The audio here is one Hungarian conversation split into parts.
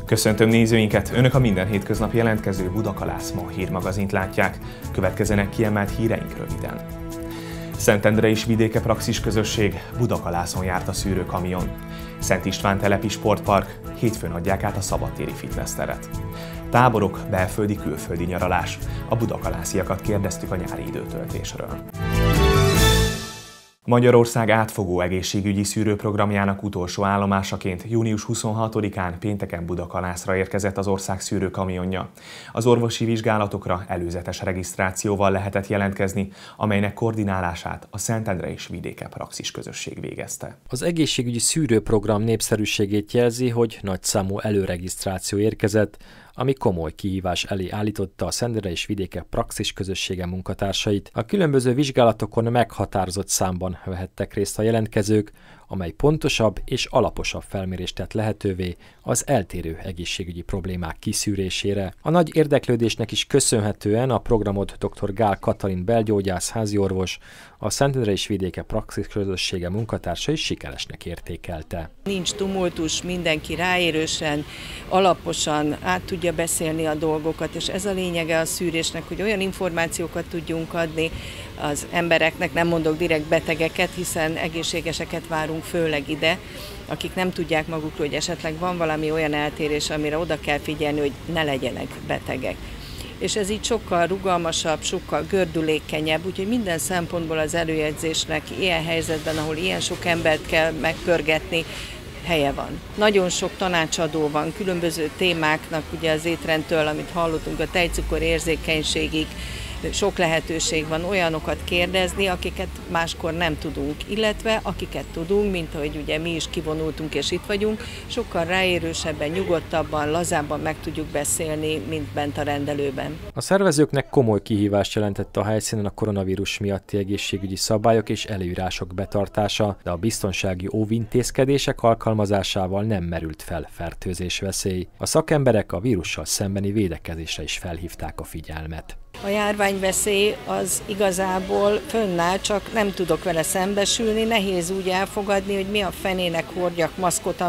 Köszöntöm nézőinket! Önök a minden hétköznapi jelentkező Budakalász Ma hírmagazint látják. Következenek kiemelt híreink röviden. Szentendre és Vidéke Praxis Közösség Budakalászon járt a szűrőkamion. Szent István telepi sportpark, hétfőn adják át a szabadtéri fitnessteret. Táborok, belföldi-külföldi nyaralás. A budakalásziakat kérdeztük a nyári időtöltésről. Magyarország átfogó egészségügyi szűrőprogramjának utolsó állomásaként június 26-án pénteken Budakalászra érkezett az ország szűrőkamionja. Az orvosi vizsgálatokra előzetes regisztrációval lehetett jelentkezni, amelynek koordinálását a Szentendre és Vidéke Praxis Közösség végezte. Az egészségügyi szűrőprogram népszerűségét jelzi, hogy nagyszámú előregisztráció érkezett, ami komoly kihívás elé állította a Szentendre és Vidéke Praxis Közössége munkatársait. A különböző vizsgálatokon meghatározott számban vehettek részt a jelentkezők, amely pontosabb és alaposabb felmérést tett lehetővé az eltérő egészségügyi problémák kiszűrésére. A nagy érdeklődésnek is köszönhetően a programot dr. Gál Katalin belgyógyász háziorvos, a Szentendre és Vidéke Praxis Közössége munkatársa is sikeresnek értékelte. Nincs tumultus, mindenki ráérősen, alaposan át tudja beszélni a dolgokat, és ez a lényege a szűrésnek, hogy olyan információkat tudjunk adni az embereknek, nem mondok direkt betegeket, hiszen egészségeseket várunk főleg ide, akik nem tudják magukról, hogy esetleg van valami olyan eltérés, amire oda kell figyelni, hogy ne legyenek betegek. És ez így sokkal rugalmasabb, sokkal gördülékenyebb, úgyhogy minden szempontból az előjegyzésnek ilyen helyzetben, ahol ilyen sok embert kell megpörgetni, helye van. Nagyon sok tanácsadó van, különböző témáknak, ugye az étrendtől, amit hallottunk, a tejcukor érzékenységig, sok lehetőség van olyanokat kérdezni, akiket máskor nem tudunk, illetve akiket tudunk, mint ahogy ugye mi is kivonultunk és itt vagyunk, sokkal ráérősebben, nyugodtabban, lazábban meg tudjuk beszélni, mint bent a rendelőben. A szervezőknek komoly kihívást jelentett a helyszínen a koronavírus miatti egészségügyi szabályok és előírások betartása, de a biztonsági óvintézkedések alkalmazásával nem merült fel fertőzés veszély. A szakemberek a vírussal szembeni védekezésre is felhívták a figyelmet. A járványveszély az igazából fönnáll, csak nem tudok vele szembesülni, nehéz úgy elfogadni, hogy mi a fenének hordjak maszkot,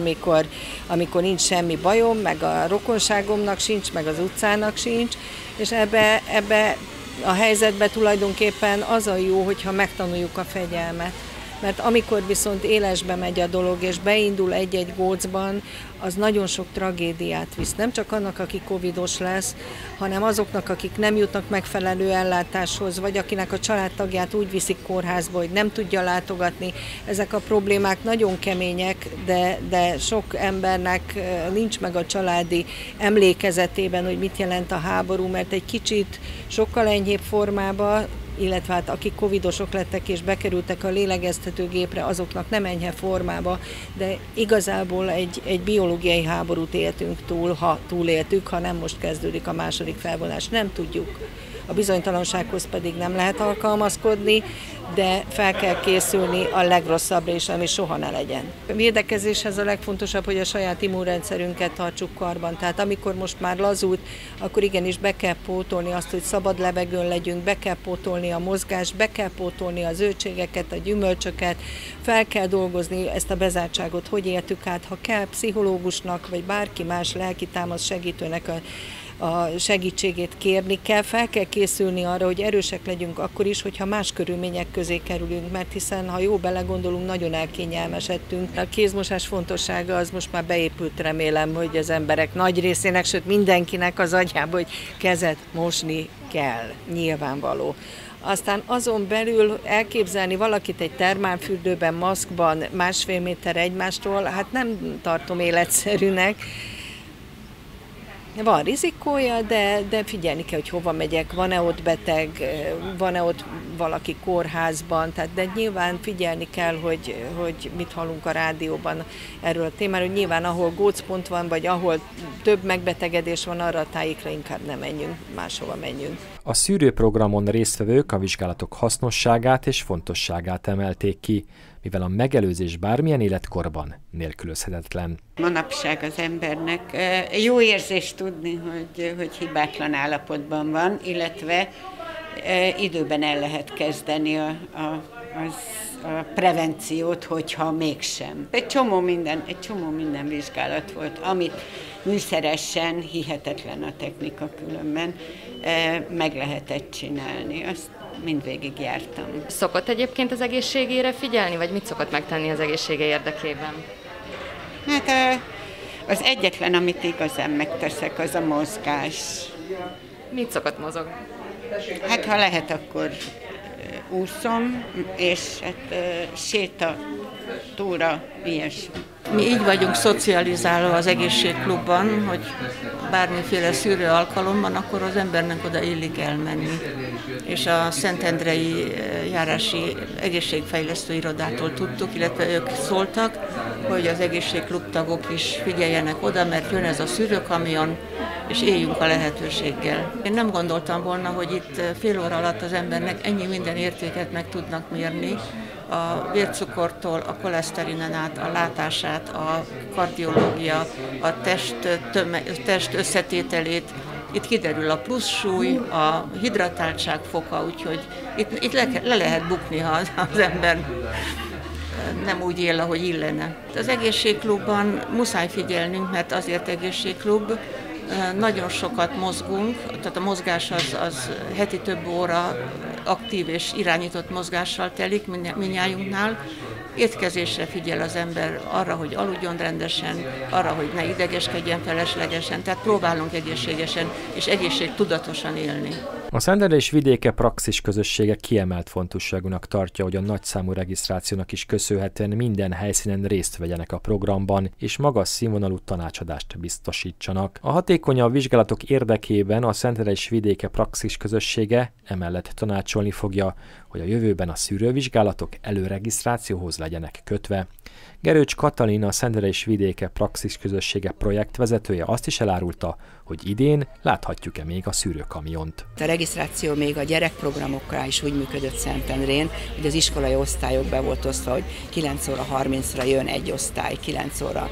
amikor nincs semmi bajom, meg a rokonságomnak sincs, meg az utcának sincs, és ebbe a helyzetben tulajdonképpen az a jó, hogyha megtanuljuk a fegyelmet. Mert amikor viszont élesbe megy a dolog, és beindul egy-egy gócban, az nagyon sok tragédiát visz. Nem csak annak, aki covidos lesz, hanem azoknak, akik nem jutnak megfelelő ellátáshoz, vagy akinek a családtagját úgy viszik kórházba, hogy nem tudja látogatni. Ezek a problémák nagyon kemények, de sok embernek nincs meg a családi emlékezetében, hogy mit jelent a háború, mert egy kicsit sokkal enyhébb formába, illetve hát akik covidosok lettek és bekerültek a lélegeztetőgépre, azoknak nem enyhe formába, de igazából egy biológiai háborút éltünk túl, ha túléltük, ha nem most kezdődik a második felvonás. Nem tudjuk. A bizonytalansághoz pedig nem lehet alkalmazkodni, de fel kell készülni a legrosszabbra is, ami soha ne legyen. A védekezéshez a legfontosabb, hogy a saját immunrendszerünket tartsuk karban. Tehát amikor most már lazult, akkor igenis be kell pótolni azt, hogy szabad levegőn legyünk, be kell pótolni a mozgást, be kell pótolni a zöldségeket, a gyümölcsöket, fel kell dolgozni ezt a bezártságot, hogy éltük át, ha kell pszichológusnak, vagy bárki más lelkitámasz segítőnek a segítségét kérni kell, fel kell készülni arra, hogy erősek legyünk akkor is, hogyha más körülmények közé kerülünk, mert hiszen, ha jó belegondolunk, nagyon elkényelmesedtünk. A kézmosás fontossága az most már beépült, remélem, hogy az emberek nagy részének, sőt mindenkinek az agyába, hogy kezet mosni kell, nyilvánvaló. Aztán azon belül elképzelni valakit egy termálfürdőben, maszkban, 1,5 méter egymástól, hát nem tartom életszerűnek. Van rizikója, de figyelni kell, hogy hova megyek, van-e ott beteg, van-e ott valaki kórházban, de nyilván figyelni kell, hogy mit hallunk a rádióban erről a témáról, hogy nyilván ahol gócpont van, vagy ahol több megbetegedés van, arra a tájékra inkább nem menjünk, máshova menjünk. A szűrőprogramon résztvevők a vizsgálatok hasznosságát és fontosságát emelték ki, mivel a megelőzés bármilyen életkorban nélkülözhetetlen. Manapság az embernek jó érzés tudni, hogy hibátlan állapotban van, illetve időben el lehet kezdeni a prevenciót, hogyha mégsem. Egy csomó minden vizsgálat volt, amit műszeresen, hihetetlen a technika különben, meg lehetett csinálni. Azt mindvégig jártam. Szokott egyébként az egészségére figyelni, vagy mit szokott megtenni az egészsége érdekében? Hát az egyetlen, amit igazán megteszek, az a mozgás. Mit szokott mozogni? Hát ha lehet, akkor úszom, és hát séta, túra, ilyesmi. Mi így vagyunk szocializálva az egészségklubban, hogy bármiféle szűrő alkalomban, akkor az embernek oda illik elmenni. És a Szentendrei járási egészségfejlesztő irodától tudtuk, illetve ők szóltak, hogy az egészségklub tagok is figyeljenek oda, mert jön ez a szűrőkamion, és éljünk a lehetőséggel. Én nem gondoltam volna, hogy itt fél óra alatt az embernek ennyi minden értéket meg tudnak mérni, a vércukortól, a koleszterinen át, a látását, a kardiológia, a test összetételét. Itt kiderül a plusz súly, a hidratáltság foka, úgyhogy itt le lehet bukni, ha az ember nem úgy él, ahogy illene. Az egészségklubban muszáj figyelnünk, mert azért egészségklub, nagyon sokat mozgunk, tehát a mozgás az heti több óra aktív és irányított mozgással telik mindnyájunknál. Étkezésre figyel az ember, arra, hogy aludjon rendesen, arra, hogy ne idegeskedjen feleslegesen, tehát próbálunk egészségesen és egészségtudatosan élni. A Szentendrei és vidéke praxis közössége kiemelt fontosságúnak tartja, hogy a nagyszámú regisztrációnak is köszönhetően minden helyszínen részt vegyenek a programban, és magas színvonalú tanácsadást biztosítsanak. A hatékonyabb vizsgálatok érdekében a Szentendrei és vidéke praxis közössége emellett tanácsolni fogja, hogy a jövőben a szűrővizsgálatok előregisztrációhoz legyenek kötve. Gerőcs Katalin, a Szentendrei és vidéke praxis közössége projektvezetője azt is elárulta, hogy idén láthatjuk-e még a szűrőkamiont. A regisztráció még a gyerekprogramokra is úgy működött Szentendrén, hogy az iskolai osztályok be volt osztva, hogy 9 óra 30-ra jön egy osztály, 9 óra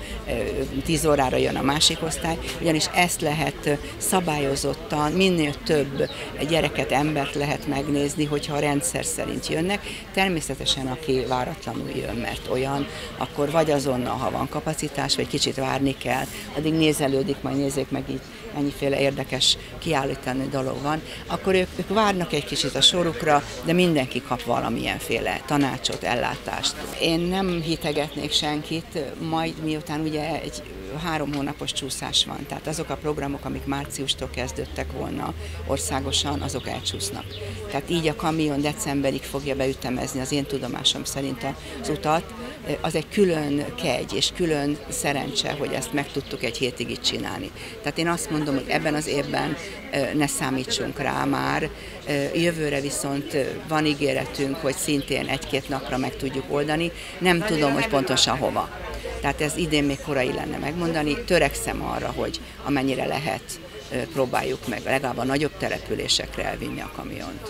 10 órára jön a másik osztály, ugyanis ezt lehet szabályozottan, minél több gyereket, embert lehet megnézni, hogyha a rendszer szerint jönnek. Természetesen, aki váratlanul jön, mert olyan, akkor vagy azonnal, ha van kapacitás, vagy kicsit várni kell, addig nézelődik, majd nézzék meg így, mennyiféle érdekes kiállítani dolog van, akkor ők várnak egy kicsit a sorukra, de mindenki kap valamilyenféle tanácsot, ellátást. Én nem hitegetnék senkit, majd miután ugye egy 3 hónapos csúszás van, tehát azok a programok, amik márciustól kezdődtek volna országosan, azok elcsúsznak. Tehát így a kamion decemberig fogja beütemezni az én tudomásom szerint az utat. Az egy külön kegy és külön szerencse, hogy ezt meg tudtuk egy hétig itt csinálni. Tehát én azt mondom, hogy ebben az évben ne számítsunk rá már, jövőre viszont van ígéretünk, hogy szintén 1-2 napra meg tudjuk oldani, nem tudom, hogy pontosan hova. Tehát ez idén még korai lenne megmondani, törekszem arra, hogy amennyire lehet, próbáljuk meg legalább a nagyobb településekre elvinni a kamiont.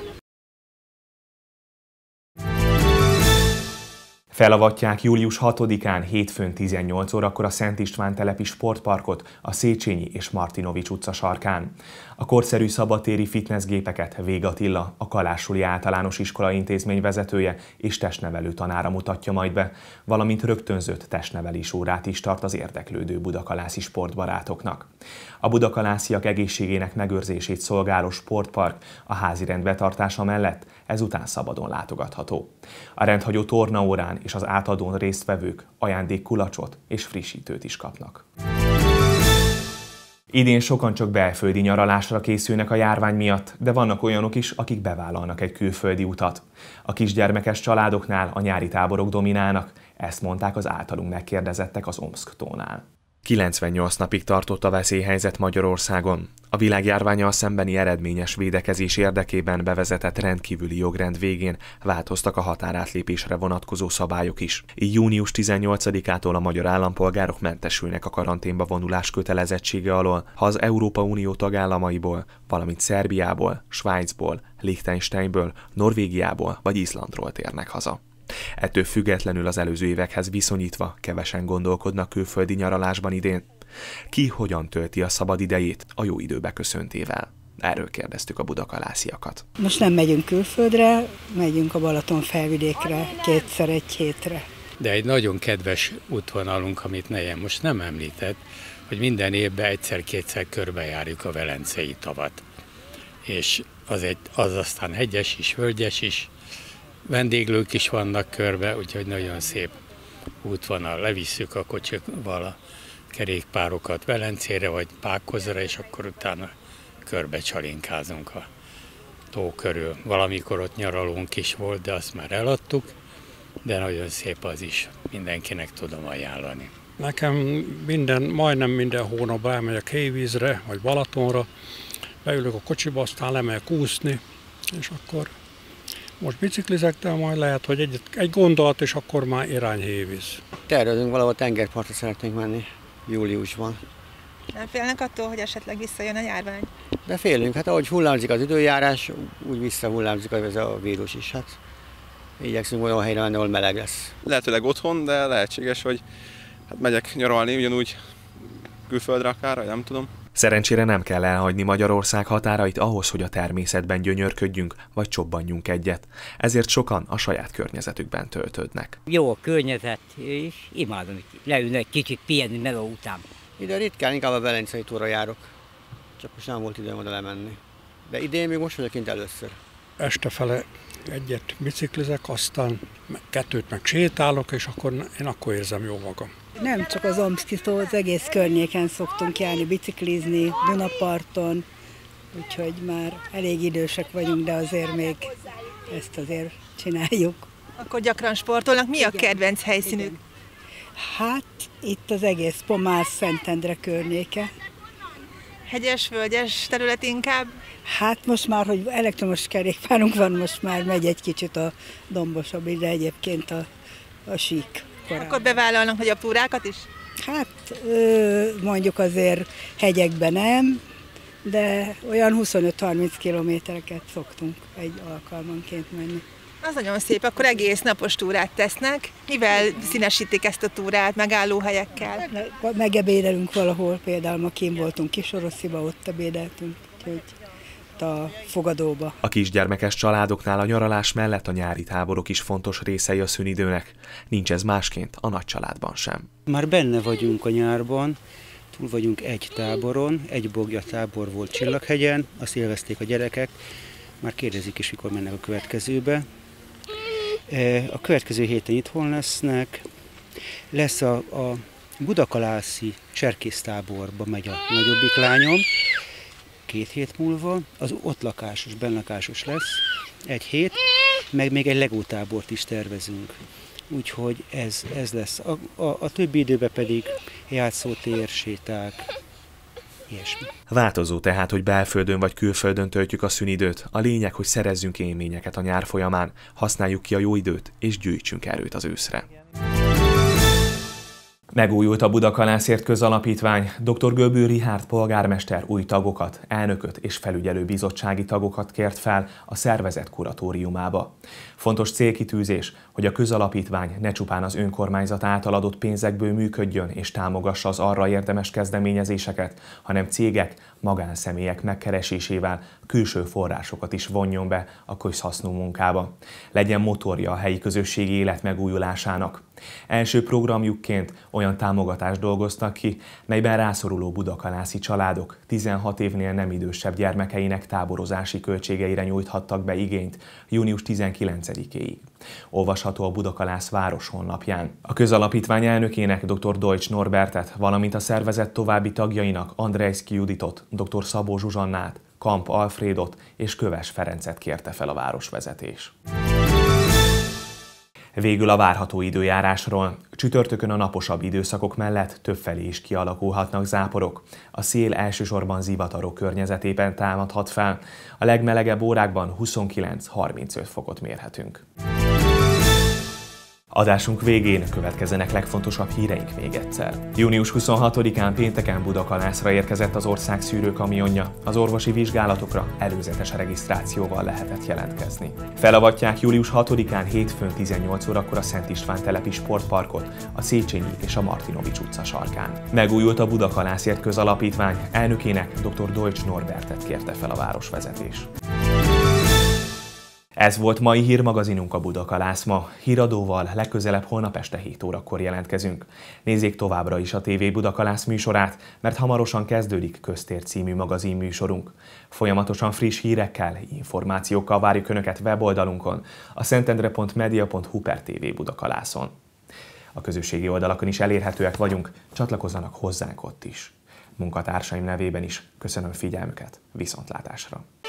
Felavatják július 6-án hétfőn 18 órakor a Szent István telepi sportparkot a Széchenyi és Martinovics utca sarkán. A korszerű szabadtéri fitnessgépeket Vég Attila, a Kalássuli Általános Iskola intézmény vezetője és testnevelő tanára mutatja majd be, valamint rögtönzött testnevelés órát is tart az érdeklődő budakalászi sportbarátoknak. A budakalásziak egészségének megőrzését szolgáló sportpark a házi rend betartása mellett ezután szabadon látogatható. A rendhagyó tornaórán és az átadón résztvevők ajándékkulacsot és frissítőt is kapnak. Idén sokan csak belföldi nyaralásra készülnek a járvány miatt, de vannak olyanok is, akik bevállalnak egy külföldi utat. A kisgyermekes családoknál a nyári táborok dominálnak, ezt mondták az általunk megkérdezettek az Omszktónál. 98 napig tartott a veszélyhelyzet Magyarországon. A világjárvánnyal szembeni eredményes védekezés érdekében bevezetett rendkívüli jogrend végén változtak a határátlépésre vonatkozó szabályok is. Így június 18-ától a magyar állampolgárok mentesülnek a karanténba vonulás kötelezettsége alól, ha az Európa Unió tagállamaiból, valamint Szerbiából, Svájcból, Liechtensteinből, Norvégiából vagy Izlandról térnek haza. Ettől függetlenül az előző évekhez viszonyítva kevesen gondolkodnak külföldi nyaralásban idén. Ki hogyan tölti a szabad idejét a jó idő beköszöntével? Erről kérdeztük a budakalásziakat. Most nem megyünk külföldre, megyünk a Balaton felvidékre kétszer egy hétre. De egy nagyon kedves útvonalunk, amit Nejem most nem említett, hogy minden évben egyszer-kétszer körbejárjuk a Velencei tavat. És az aztán hegyes is, völgyes is, vendéglők is vannak körbe, úgyhogy nagyon szép útvonal. Levisszük a kocsival a kerékpárokat Velencére vagy Pákozra, és akkor utána körbe csalinkázunk a tó körül. Valamikor ott nyaralónk is volt, de azt már eladtuk, de nagyon szép az is, mindenkinek tudom ajánlani. Nekem majdnem minden hónapban elmegyek Hévízre, vagy Balatonra, beülök a kocsiba, aztán lemegyek úszni, és akkor most biciklizek, de majd lehet, hogy egy gondolat, és akkor már irány Hévíz. Tervezünk valahol tengerpartra szeretnénk menni júliusban. Nem félnek attól, hogy esetleg visszajön a járvány? De félünk, hát ahogy hullámzik az időjárás, úgy visszahullámzik ez a vírus is. Hát igyekszünk olyan helyre menni, ahol meleg lesz. Lehetőleg otthon, de lehetséges, hogy megyek nyaralni, ugyanúgy külföldre akár, nem tudom. Szerencsére nem kell elhagyni Magyarország határait ahhoz, hogy a természetben gyönyörködjünk, vagy csobbanjunk egyet. Ezért sokan a saját környezetükben töltődnek. Jó a környezet, és imádom leülni egy kicsit pihenni meló után. Ide ritkán, inkább a Velencei tóra járok. Csak most nem volt időm oda lemenni. De idén még most vagyok kint először. Estefele egyet biciklizek, aztán kettőt meg sétálok, és én akkor érzem jó magam. Nem csak az Omszkitól, az egész környéken szoktunk járni, biciklizni, Dunaparton, úgyhogy már elég idősek vagyunk, de azért még ezt azért csináljuk. Akkor gyakran sportolnak. Mi a kedvenc helyszínük? Hát itt az egész Pomász, Szentendre környéke. Hegyes, völgyes terület inkább? Hát most már, hogy elektromos kerékpárunk van, most már megy egy kicsit a dombosabb, de egyébként a sík. Korábban. Akkor bevállalnak nagyobb túrákat is? Hát mondjuk azért hegyekben nem, de olyan 25-30 kilométereket szoktunk egy alkalmanként menni. Az nagyon szép, akkor egész napos túrát tesznek. Mivel színesítik ezt a túrát, megállóhelyekkel? Megebédelünk valahol, például ma kint voltunk Kisorosziba, ott ebédeltünk, úgyhogy a fogadóba. A kisgyermekes családoknál a nyaralás mellett a nyári táborok is fontos részei a szünidőnek. Nincs ez másként a nagy családban sem. Már benne vagyunk a nyárban, túl vagyunk egy táboron, egy bogja tábor volt Csillaghegyen, azt élvezték a gyerekek, már kérdezik is, mikor mennek a következőbe. A következő héten itthon lesznek, lesz a budakalászi cserkésztáborba megy a nagyobbik lányom, 2 hét múlva, az ott lakásos, bennlakásos lesz, 1 hét, meg még egy legótábort is tervezünk. Úgyhogy ez lesz. A többi időben pedig játszótér, séták, ilyesmi. Változó tehát, hogy belföldön vagy külföldön töltjük a szünidőt. A lényeg, hogy szerezzünk élményeket a nyár folyamán, használjuk ki a jó időt és gyűjtsünk erőt az őszre. Megújult a Budakalászért Közalapítvány. Dr. Göbő Richárd polgármester új tagokat, elnököt és felügyelő bizottsági tagokat kért fel a szervezet kuratóriumába. Fontos célkitűzés, hogy a közalapítvány ne csupán az önkormányzat által adott pénzekből működjön és támogassa az arra érdemes kezdeményezéseket, hanem cégek, magánszemélyek megkeresésével külső forrásokat is vonjon be a közhasznú munkába. Legyen motorja a helyi közösségi élet megújulásának. Első programjukként olyan támogatást dolgoztak ki, melyben rászoruló budakalászi családok 16 évnél nem idősebb gyermekeinek táborozási költségeire nyújthattak be igényt június 19-éig. Olvasható a Budakalász város honlapján. A közalapítvány elnökének dr. Deutsch Norbertet, valamint a szervezet további tagjainak Andrejszki Juditot, dr. Szabó Zsuzsannát, Kamp Alfrédot és Köves Ferencet kérte fel a városvezetés. Végül a várható időjárásról. Csütörtökön a naposabb időszakok mellett többfelé is kialakulhatnak záporok. A szél elsősorban zivatarok környezetében támadhat fel. A legmelegebb órákban 29-35 fokot mérhetünk. Adásunk végén következzenek legfontosabb híreink még egyszer. Június 26-án pénteken Budakalászra érkezett az ország szűrőkamionja. Az orvosi vizsgálatokra előzetes regisztrációval lehetett jelentkezni. Felavatják július 6-án hétfőn 18 órakor a Szent István telepi sportparkot, a Széchenyi és a Martinovics utca sarkán. Megújult a Budakalászért közalapítvány, elnökének dr. Deutsch Norbertet kérte fel a városvezetés. Ez volt mai hírmagazinunk a Budakalász ma. Híradóval legközelebb holnap este 7 órakor jelentkezünk. Nézzék továbbra is a TV Budakalász műsorát, mert hamarosan kezdődik Köztér című magazinműsorunk. Folyamatosan friss hírekkel, információkkal várjuk Önöket weboldalunkon, a szentendre.media.hu/TV Budakalászon. A közösségi oldalakon is elérhetőek vagyunk, csatlakozzanak hozzánk ott is. Munkatársaim nevében is köszönöm figyelmüket, viszontlátásra!